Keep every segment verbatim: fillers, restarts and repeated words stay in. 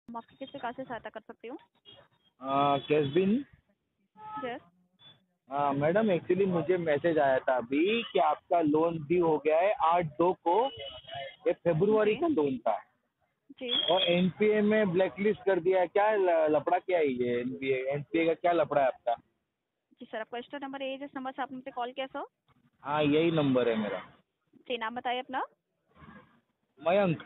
हम आपकी किस प्रकार से सहायता कर सकती हूँ? कैशबिन। यस। हाँ मैडम, एक्चुअली मुझे मैसेज आया था अभी कि आपका लोन ड्यू हो गया है आठ दो को। ये फरवरी जी का लोन था जी और एनपीए में ब्लैकलिस्ट कर दिया है। क्या ल- लफड़ा क्या है ये? एनपीए एनपीए का क्या लफड़ा है आपका? जी सर, आपका रजिस्टर्ड नंबर है जिस नंबर से आपने मुझसे कॉल किया सर? हाँ यही नंबर है मेरा। जी, नाम बताइए अपना। मयंक।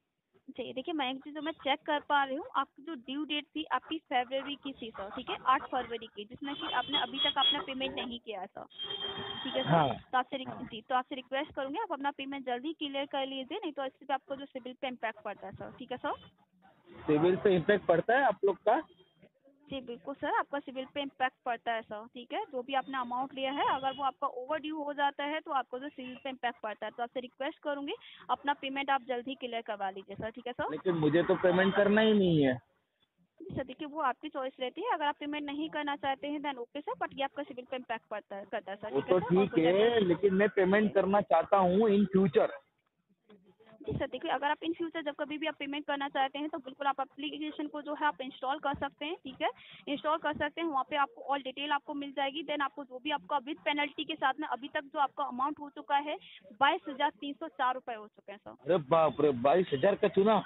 जी देखिए मयंक जी, जो मैं चेक कर पा रही हूँ आपकी जो ड्यू डेट थी आपकी फरवरी की थी सर, ठीक है, आठ फरवरी की, जिसमें कि आपने अभी तक आपने पेमेंट नहीं किया है सर। ठीक है सर। हाँ तो आपसे रिक- हाँ। जी तो आपसे रिक्वेस्ट करूंगी आप अपना पेमेंट जल्दी क्लियर कर लीजिए, नहीं तो इससे भी आपको जो सिविल पे इम्पैक्ट पड़ता है सर। ठीक है सर। सिविल पे इम्पैक्ट पड़ता है आप लोग का? जी बिल्कुल सर, आपका सिविल पे इम्पैक्ट पड़ता है सर। ठीक है, जो भी आपने अमाउंट लिया है अगर वो आपका ओवर ड्यू हो जाता है तो आपको जो सिविल पे इम्पैक्ट पड़ता है, तो आपसे रिक्वेस्ट करूंगी अपना पेमेंट आप जल्दी क्लियर करवा लीजिए सर। ठीक है सर। लेकिन मुझे तो पेमेंट करना ही नहीं है। जी सर, देखिए वो आपकी चॉइस रहती है, अगर आप पेमेंट नहीं करना चाहते हैं देन ओके सर, बट ये आपका सिविल पे इम्पैक्ट पड़ता है करता है सर। वो ठीक है तो सर, और ठीक कोई जानकारी? है, लेकिन मैं पेमेंट जी करना चाहता हूँ इन फ्यूचर। जी सर, देखिए अगर आप इन फ्यूचर जब कभी भी आप पेमेंट करना चाहते हैं तो बिल्कुल आप एप्लीकेशन को जो है आप इंस्टॉल कर सकते हैं। ठीक है, इंस्टॉल कर सकते हैं, वहाँ पे आपको ऑल डिटेल आपको मिल जाएगी। देन आपको जो भी आपका विद पेनल्टी के साथ में अभी तक जो आपका अमाउंट हो चुका है बाईस हजार तीन सौ चार रुपये हो चुके हैं सर। अरे बाप रे, बाईस हजार का चुना।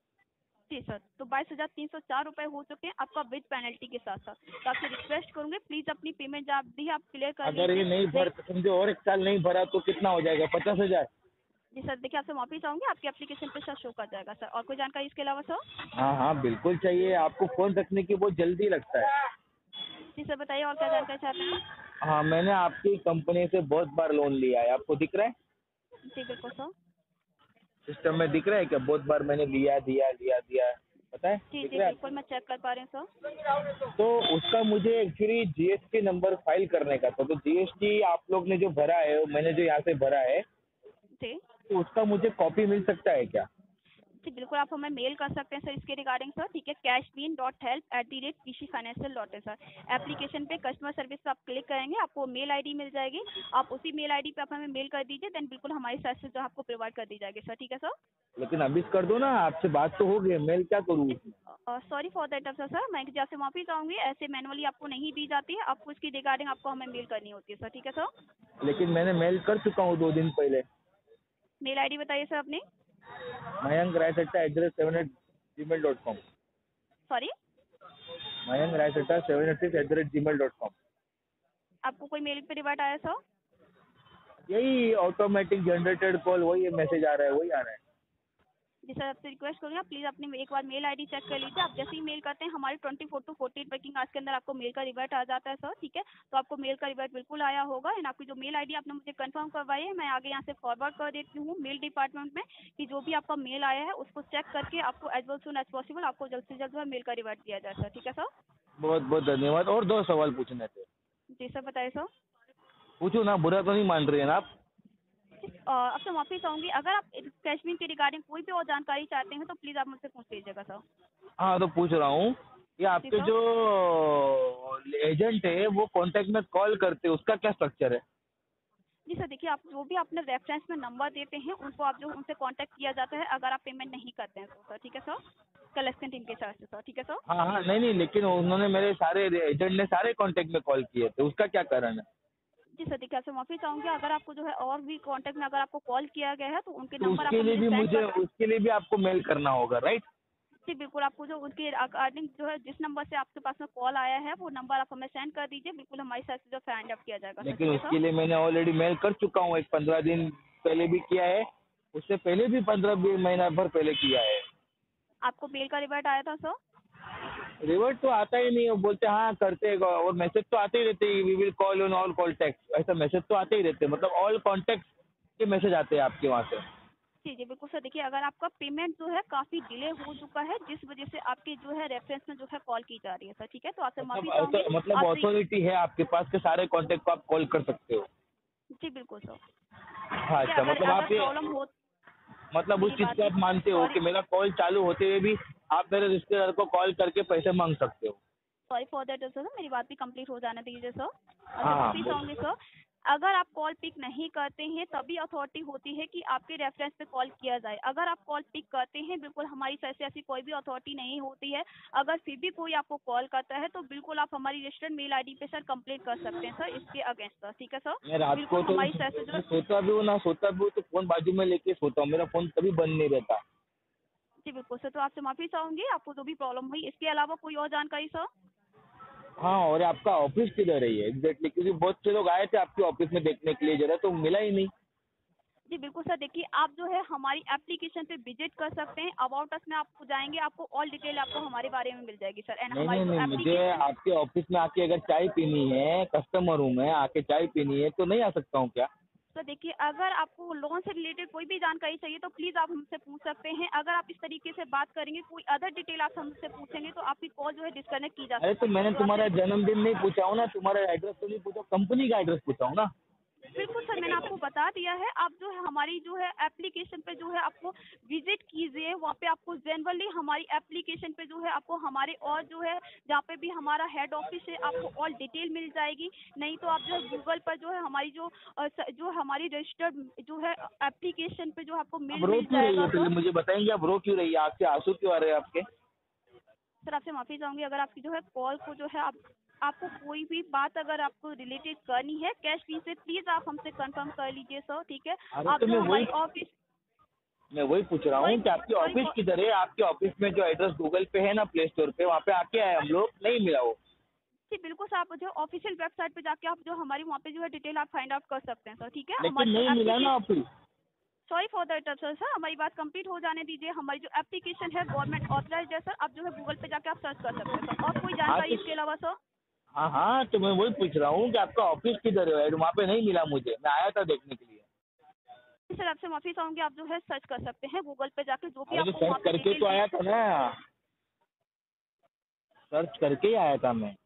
जी सर, तो बाईस हजार तीन सौ चार रुपये हो चुके हैं आपका विद पेनल्टी के साथ साथ। तो आपसे रिक्वेस्ट करूंगे प्लीज अपनी पेमेंट जो आप दी है आप क्लियर कर अगर ये लीजिए। नहीं भर, नहीं। समझो और एक साल नहीं भरा तो कितना हो जाएगा? पचास हजार। जी सर, देखिए आपसे माफी चाहूंगी, आपकी एप्लीकेशन पे सर शो कर जाएगा सर। और कोई जानकारी इसके अलावा सर? हाँ हाँ बिल्कुल चाहिए। आपको फोन रखने की बहुत जल्दी लगता है। जी सर, बताइए और क्या जानकारी चाहते हैं? हाँ, मैंने आपकी कंपनी से बहुत बार लोन लिया है, आपको दिख रहा है? जी बिल्कुल सर। सिस्टम में दिख रहा है क्या? बहुत बार मैंने लिया दिया लिया दिया, पता है, जी दिख जी रहा है बिल्कुल, मैं चेक कर पा रही हूँ सर। आपको? तो उसका मुझे एक्चुअली जीएसटी नंबर फाइल करने का था। तो जीएसटी आप लोग ने जो भरा है, मैंने जो यहाँ से भरा है, जी तो उसका मुझे कॉपी मिल सकता है क्या? जी बिल्कुल, आप हमें मेल कर सकते हैं सर इसके रिगार्डिंग सर। ठीक है, Cashbean dot help at the rate PC financial dot in sir. Application पे कस्टमर सर्विस पे आप क्लिक करेंगे, आपको मेल आईडी मिल जाएगी। आप उसी मेल आईडी पे आप हमें मेल कर दीजिए, देन बिल्कुल हमारी साइड से जो आपको प्रोवाइड कर दी जाएगी सर। ठीक है सर। लेकिन अभी कर दो ना, आपसे बात तो हो गई, मेल क्या करूँ जी उसमें? Sorry for that sir sir मैं जी आपसे माफी चाहूंगी, ऐसे मैनुअली आपको नहीं दी जाती है, आपको इसकी रिगार्डिंग आपको हमें मेल करनी होती है सर। ठीक है सर। लेकिन मैंने मेल कर चुका हूँ दो दिन पहले। मेल आईडी बताइए सर अपनी। Mayank Raisatta at the rate seven eight Gmail dot com. Sorry, Mayank Raisatta seven eight six at the rate Gmail dot com. आपको कोई मेल पे रिवर्ट आया सर? यही ऑटोमेटिक जनरेटेड कॉल, वही मैसेज आ रहा है, वही आ रहा है। जी सर, आपसे रिक्वेस्ट करूँगी आप प्लीज़ अपनी एक बार मेल आईडी चेक कर लीजिए। आप जैसे ही मेल करते हैं हमारी twenty four two forty eight working hours के अंदर आपको मेल का रिवर्ट आ जाता है सर। ठीक है, तो आपको मेल का रिवर्ट बिल्कुल आया होगा। एंड आपकी जो मेल आईडी आपने मुझे कंफर्म करवाई है, मैं आगे यहाँ से फॉरवर्ड कर देती हूँ मेल डिपार्टमेंट में कि जो भी आपका मेल आया है उसको चेक करके आपको as well soon as possible आपको जल्द से जल्द मेल का रिवर्ट दिया जाए सर। ठीक है सर। बहुत बहुत धन्यवाद। और दो सवाल पूछने थे। जी सर, बताइए सर। पूछो ना, बुरा तो नहीं मान रही है ना आप? अ, आपसे माफी चाहूंगी, अगर आप कैशबिन के रिगार्डिंग कोई भी और जानकारी चाहते हैं तो प्लीज़ आप मुझसे पूछ लीजिएगा सर। हाँ तो पूछ रहा हूँ कि जी आपके सर। जो एजेंट है वो कांटेक्ट में कॉल करते हैं, उसका क्या स्ट्रक्चर है? जी सर, देखिए आप जो भी अपने रेफरेंस में नंबर देते हैं उनको आप जो उनसे कांटेक्ट किया जाता है अगर आप पेमेंट नहीं करते हैं तो सर। ठीक है सर, कलेक्शन टीम के साथ से सर। ठीक है सर। हाँ हाँ, नहीं नहीं, लेकिन उन्होंने मेरे सारे एजेंट ने सारे कांटेक्ट में कॉल किए थे, उसका क्या कारण है? जी सर, देखिए आपसे माफी चाहूंगी, अगर आपको जो है और भी कांटेक्ट में अगर आपको कॉल किया गया है तो उनके तो नंबर आप उसके लिए मुझे भी सेंड मुझे, कर। उसके लिए भी आपको मेल करना होगा, राइट? जी बिल्कुल, आपको जो उनके अकॉर्डिंग जो है जिस नंबर से आपके पास में कॉल आया है वो नंबर आप हमें सेंड कर दीजिए, बिल्कुल हमारी साइड से जो फाइंड अप किया जाएगा सर। लेकिन ठीक है सर। उसके लिए मैंने ऑलरेडी मेल कर चुका हूँ, एक पंद्रह दिन पहले भी किया है, उससे पहले भी पंद्रह महीना भर पहले किया है। आपको मेल का रिवर्ट आया था सर? रिवर्ट तो आता ही नहीं, वो बोलते हैं हाँ करते हैं, और मैसेज तो आते ही रहते हैं, we will call on all contact, ऐसा मैसेज तो आते ही रहते हैं, मतलब ऑल कॉन्टैक्ट के मैसेज आते हैं आपके वहाँ से। जी जी बिल्कुल सर, देखिए अगर आपका पेमेंट जो है काफ़ी डिले हो चुका है जिस वजह से आपकी जो है रेफरेंस में जो है कॉल की जा रही है सर। ठीक है, तो आपसे मतलब माफ़ी चाहूंगी। author- मतलब आपसे। अथॉरिटी है आपके पास के सारे कॉन्टैक्ट को आप कॉल कर सकते हो? जी बिल्कुल सर। हाँ ठीक है, अच्छा, अगर मतलब अगर आप ये, प्रॉब्लम हो। मतलब उस मेरी चीज़ बात को आप मानते हो सॉरी कि मेरा कॉल चालू होते हुए भी आप मेरे रिश्तेदार को कॉल करके पैसे मांग सकते हो? सॉरी फॉर दैट सर, मेरी बात भी कंप्लीट हो जाने दीजिए सर। आपसे हाँ हाँ माफ़ी चाहूंगी बोलो। सर। अगर आप कॉल पिक नहीं करते हैं तभी अथॉरिटी होती है कि आपके रेफरेंस पे कॉल किया जाए। अगर आप कॉल पिक करते हैं, बिल्कुल हमारी साइड से ऐसी कोई भी अथॉरिटी नहीं होती है। अगर फिर भी कोई आपको कॉल करता है तो बिल्कुल आप हमारी रजिस्टर्ड मेल आईडी पे सर कंप्लेंट कर सकते हैं सर, इसके अगेंस्ट सर। ठीक है सर, मैं रात को बिल्कुल तो हमारी साइड से जो मैं सोता भी हूँ ना सोता भी हूँ तो फोन बाजू में लेके सोता हूँ, मेरा फोन कभी बंद नहीं रहता। जी बिल्कुल सर, तो आपसे माफ़ी चाहूँगी आपको जो भी प्रॉब्लम हुई। इसके अलावा कोई और जानकारी सर? हाँ, और आपका ऑफिस किधर है ये एग्जैक्टली, क्योंकि बहुत से लोग आए थे आपके ऑफिस में देखने के लिए, जरा तो मिला ही नहीं। जी बिल्कुल सर, देखिए आप जो है हमारी एप्लीकेशन पे विजिट कर सकते हैं। अबाउट अस में आपको जाएंगे, आपको ऑल डिटेल आपको हमारे बारे में मिल जाएगी सर। एंड नहीं हमारी नहीं जो नहीं, मुझे एप्लीकेशन, आपके ऑफिस में आके अगर चाय पीनी है, कस्टमर हूँ मैं, आके चाय पीनी है तो नहीं आ सकता हूँ क्या? तो देखिए अगर आपको लोन से रिलेटेड कोई भी जानकारी चाहिए तो प्लीज़ आप हमसे पूछ सकते हैं। अगर आप इस तरीके से बात करेंगे, कोई अदर डिटेल आप हमसे पूछेंगे तो आपकी कॉल जो है डिस्कनेक्ट की जा अरे तो सकती है सर। मैंने तो आपसे तुम्हारा रिक्वेस्ट, जन्मदिन नहीं पूछा हूँ ना, तुम्हारा एड्रेस तो नहीं पूछा, कंपनी का एड्रेस पूछा हूँ ना। बिल्कुल सर, मैंने आपको बता दिया है। आप जो है हमारी जो है एप्लीकेशन पे जो है आपको विजिट कीजिए। वहाँ पे आपको जनरली हमारी एप्लीकेशन पे जो है आपको हमारे और जो है जहाँ पे भी हमारा हेड ऑफिस है आपको ऑल डिटेल मिल जाएगी। नहीं तो आप जो है गूगल पर जो है हमारी जो अ, स- जो हमारी रजिस्टर्ड जो है एप्लीकेशन पे जो आपको अब मेल रो मिल क्यों रही जाएगा है, सर। पहले मुझे बताएंगे आप रो क्यों रही है, आँख से आंसू क्यों आ रहे हैं आपके? सर आपसे माफ़ी चाहूँगी, अगर आपकी जो है कॉल को जो है आप आपको कोई भी बात अगर आपको रिलेटेड करनी है कैश फी से, प्लीज़ आप हमसे कंफर्म कर लीजिए सर। ठीक है, अरे आप तो जो मैं वही हमारी ऑफिस, मैं वही पूछ रहा सॉरी हूँ कि आपकी सॉरी ऑफिस किधर है, आपके ऑफिस में जो एड्रेस गूगल पे है ना प्ले स्टोर पे, वहाँ पे आके आए हम लोग, नहीं मिला वो। जी बिल्कुल सर, आप जो ऑफिशियल वेबसाइट पे जाके आप जो हमारी वहाँ पे जो है डिटेल आप फाइंड आउट कर सकते हैं सर। ठीक है, लेकिन हमारी जो नहीं मिला ना application, office. Sorry for the interruption sir, हमारी बात कंप्लीट हो जाने दीजिए। हमारी जो एप्लीकेशन है गवर्नमेंट ऑथराइज्ड है सर। आप जो है गूगल पे जाके आप सर्च कर सकते हैं सर। और कोई हाँ जानकारी तो इसके अलावा सर? हाँ हाँ, तो मैं वही पूछ रहा हूँ कि आपका ऑफिस किधर है, वहाँ पे नहीं मिला मुझे, मैं आया था देखने के लिए। जी सर, आपसे माफ़ी चाहूँगी, आप जो है सर्च कर सकते हैं गूगल पे जाके, जो भी अरे तो आपको वहाँ सर्च पे करके डिटेल तो मिल। आया था ना, सर्च करके ही आया था मैं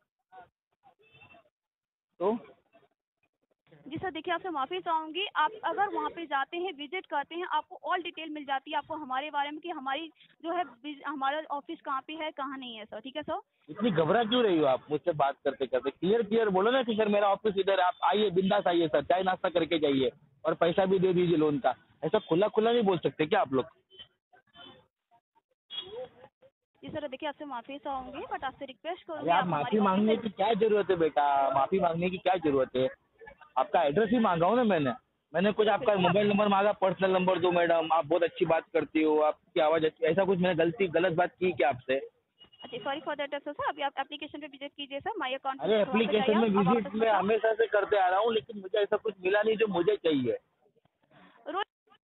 तो। जी सर, देखिए आपसे माफ़ी चाहूँगी, आप अगर वहाँ पे जाते हैं विजिट करते हैं आपको ऑल डिटेल मिल जाती है आपको हमारे बारे में कि हमारी जो है बिज- हमारा ऑफिस कहाँ पे है कहाँ नहीं है सर। ठीक है सर। इतनी घबरा क्यों रही हो आप मुझसे बात करते करते? क्लियर क्लियर बोलो ना कि सर मेरा ऑफिस इधर है, आप आइए बिंदास आइए सर, चाय नाश्ता करके जाइए और पैसा भी दे दीजिए लोन का। ऐसा खुला खुला नहीं बोल सकते क्या आप लोग? जी सर, देखिए आपसे माफ़ी चाहूँगी, बट आपसे रिक्वेस्ट अरे करूँगी आप आप हमारी माफी मांगने ऑफिशियल, की क्या जरूरत है बेटा, माफी मांगने की क्या जरूरत है? आपका एड्रेस ही मांगा हूँ ना मैंने मैंने कुछ आपका बिल्कुल आप, मोबाइल नंबर मांगा, पर्सनल नंबर दो मैडम, आप बहुत अच्छी बात करती हो, आपकी आवाज़ अच्छी, ऐसा कुछ मैंने गलती गलत बात की क्या आपसे? अच्छा सॉरी फॉर दैट सर। अभी आप एप्लीकेशन पे विजिट कीजिए सर, माई अकाउंट अरे पे वहाँ पे जाइए एप्लीकेशन में आप। अब विजिट वापस में मैं सर, हमेशा से करते आ रहा हूँ, लेकिन मुझे ऐसा कुछ मिला नहीं जो मुझे चाहिए। रोज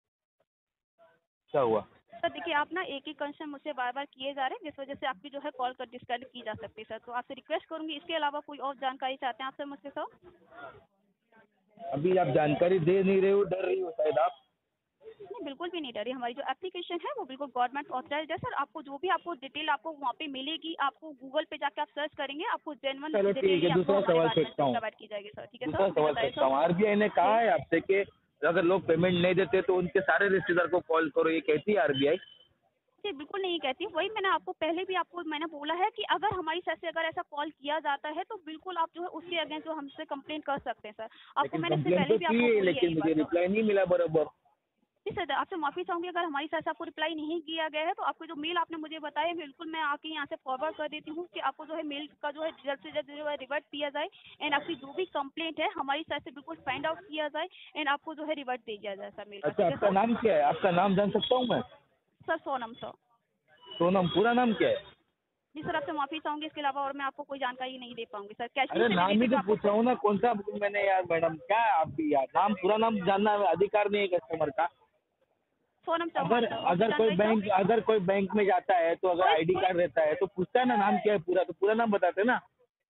क्या हुआ? सर देखिए आप ना एक ही क्वेश्चन मुझसे बार बार किए जा रहे हैं, जिस वजह से आपकी जो है कॉल कर डिस्कनेक्ट की जा सकती है सर। तो आपसे रिक्वेस्ट करूँगी, इसके अलावा कोई और जानकारी चाहते हैं आप सर मुझसे सर? अभी आप जानकारी दे नहीं रहे हो, डर रही हो शायद आप। नहीं बिल्कुल भी नहीं डरी। हमारी जो एप्लीकेशन है वो बिल्कुल गवर्नमेंट ऑथराइज्ड है सर। आपको जो भी आपको डिटेल आपको वहाँ पे मिलेगी, आपको गूगल पे जाके आप सर्च करेंगे, आपको जेन्युइन चलो डिटेल ठीक ही है, आपको दूसरा हमारे सवाल बारे में फेंकता हूँ, प्रोवाइड की जाएगी सर। ठीक है दूसरा सर, जी सवाल बताइए फेंकता सर। हूँ। आरबीआई ने कहा जी है आपसे कि अगर लोग पेमेंट नहीं देते तो उनके सारे रिश्तेदार को कॉल करो, ये कहती है आरबीआई? जी बिल्कुल नहीं कहती। वही मैंने आपको पहले भी आपको मैंने बोला है कि अगर हमारी साइड से अगर ऐसा कॉल किया जाता है तो बिल्कुल आप जो है उसके अगेंस्ट जो हमसे कंप्लेंट कर सकते हैं सर। आपको लेकिन मैंने इससे कंप्लेन पहले तो भी की आपको है, बोली है लेकिन ये मुझे बात सर। रिप्लाई नहीं मिला बराबर। जी सर, आपसे माफ़ी चाहूँगी, अगर हमारी साइड से आपको रिप्लाई नहीं किया गया है तो आपको जो मेल आपने मुझे बताया बिल्कुल मैं आके यहाँ से फॉरवर्ड कर देती हूँ कि आपको जो है मेल का जो है जल्द से जल्द जो है रिवर्ट किया जाए। एंड आपकी जो भी कंप्लेंट है हमारी साइड से बिल्कुल फाइंड आउट किया जाए एंड आपको जो है रिवर्ट दे दिया जाए सर मेल का। अच्छा, ठीक है आपका सर। नाम क्या है, आपका नाम जान सकता हूँ मैं? Sir Sonam sir. सोनम, पूरा नाम क्या है? जी सर, आपसे माफ़ी चाहूँगी, इसके अलावा और मैं आपको कोई जानकारी नहीं दे पाऊँगी सर। कैश फी अरे से नाम ही रिलेटेड तो जो आपको पूछ रहा हूँ ना, कौन सा मैंने यार मैडम, क्या है आप भी यार, नाम पूरा नाम जानना अधिकार नहीं है कस्टमर का। सोनम चौहान अगर सर। और कोई अगर कोई जानकारी सर? बैंक अगर कोई बैंक में जाता है तो अगर कोई आईडी कार्ड रहता है तो पूछता है ना नाम क्या है पूरा, तो पूरा नाम बताते ना।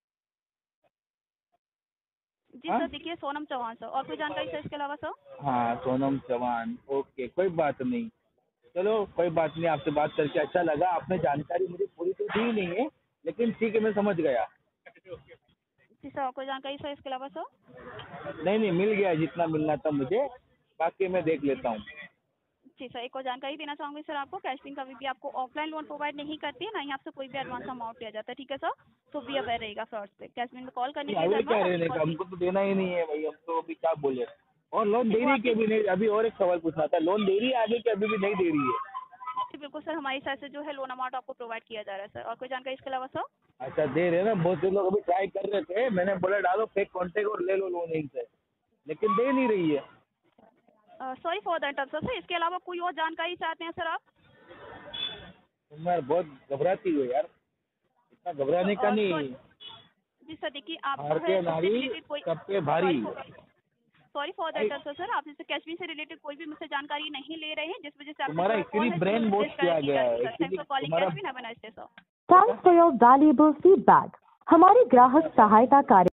जी हाँ सर, देखिए सोनम चौहान सर। और कोई जानकारी सर इसके अलावा सर? हाँ, सोनम चौहान, ओके, कोई बात नहीं। चलो कोई बात नहीं, आपसे बात करके अच्छा लगा। आपने जानकारी मुझे पूरी तो दी नहीं है, लेकिन ठीक है, मैं समझ गया। जी सर, और कोई जानकारी सर इसके अलावा सर? नहीं नहीं, मिल गया जितना मिलना था मुझे, बाकी मैं देख जी लेता हूँ। जी सर, एक और जानकारी देना चाहूंगी सर आपको, कैश पिन कभी भी आपको ऑफलाइन लोन प्रोवाइड नहीं करती है, ना ही आपसे कोई भी एडवांस अमाउंट लिया जाता है, ठीक है सर। तो बी अवेयर रहेगा फ्रॉड्स पे। कैश पिन में कॉल करने के लिए हमें क्या धन्यवाद। रहने आपकी का, कॉल हमको तो देना ही नहीं है भाई, हम तो अभी क्या बोले। और लोन दे वो रही है कि आपकी अभी नहीं, अभी और एक सवाल पूछना था, लोन दे रही है आगे कि अभी भी नहीं दे रही है? जी बिल्कुल सर, हमारी साइड से जो है लोन अमाउंट आपको प्रोवाइड किया जा रहा है सर। और कोई जानकारी इसके अलावा सर? अच्छा दे रहे हैं ना, बहुत से लोग अभी ट्राई कर रहे थे, मैंने बोला डालो फेक कॉन्टेक्ट और ले लो लोन इनसे, लेकिन दे नहीं रही है। Sorry for that sir. Sir इसके अलावा कोई और जानकारी चाहते हैं सर आप? तुम यार बहुत घबराती हो यार, इतना घबराने का अ, नहीं। सॉरी जी सर, देखिए आप जो है भारतीय इससे नारी रिलेटेड कोई सब पे भारी। Sorry sorry for that sir. Sir आप जैसे कैश पिन से रिलेटेड कोई भी मुझसे जानकारी नहीं ले रहे हैं, जिस वजह से आपकी तुम्हारा जो कॉल एक्चुअली है ब्रेन वॉश किया डिस्कनेक्ट की गया जा है, रही है sir. Thanks actually for calling तुम्हारा cash pin. Have a nice day sir. Thanks for your valuable feedback. हमारी ग्राहक सहायता कार्य